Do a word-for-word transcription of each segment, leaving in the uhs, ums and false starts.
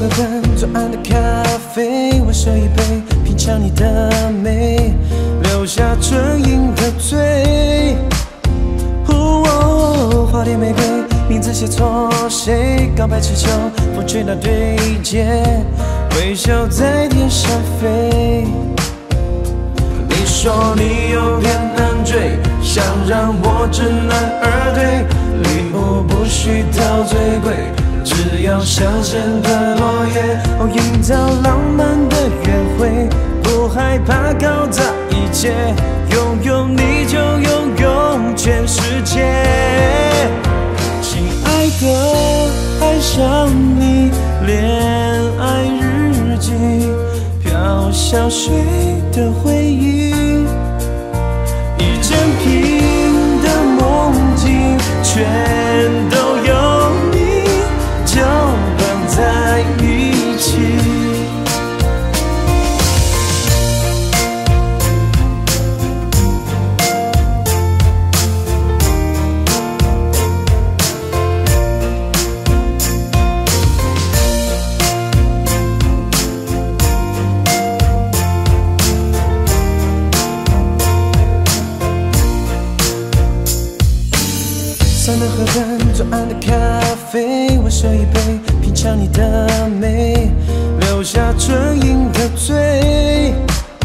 河畔左岸的咖啡，我手一杯，品尝你的美，留下唇印的醉。哦，花店玫瑰，名字写错谁？告白气球，风吹到对街，微笑在天上飞。你说你有点难追，想让我知难而退，礼物不需挑最贵，只要香榭的落叶，哦，营造浪漫的约会，不害怕搞砸一切，拥有你就拥有全世界。亲爱的，爱上你，恋爱日记，飘香水的回忆，一整瓶的梦境，全都有你搅拌在一起。三的河畔左岸的咖啡，我手一杯，品尝你的美，留下唇印的醉。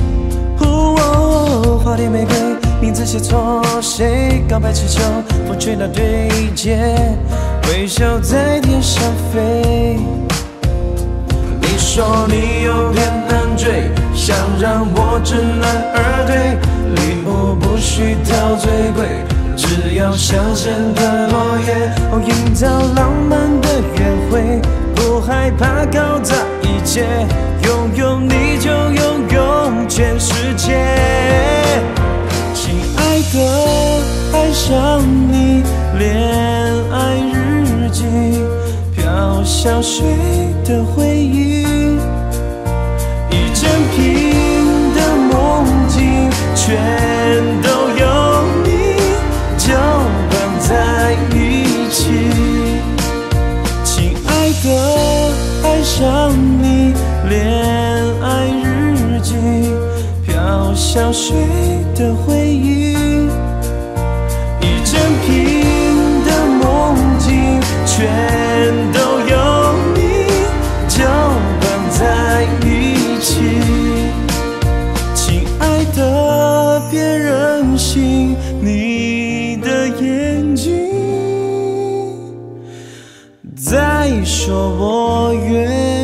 哦，花店玫瑰，名字写错谁？告白气球，风吹到对街，微笑在天上飞。你说你有点难追，想让我知难而退，礼物不需挑最贵，只要香榭的落叶，哦，营造浪漫的约会，不害怕搞砸一切，拥有你就拥有全世界。亲爱的，爱上你，恋爱日记，飘香水的回忆，一整瓶的梦境，全都有你搅拌在一起。亲爱的，爱上你，恋爱日记，飘香水的回忆，一整瓶的梦境，全都有你搅拌在一起。亲爱的，别任性，你的眼睛在说我愿。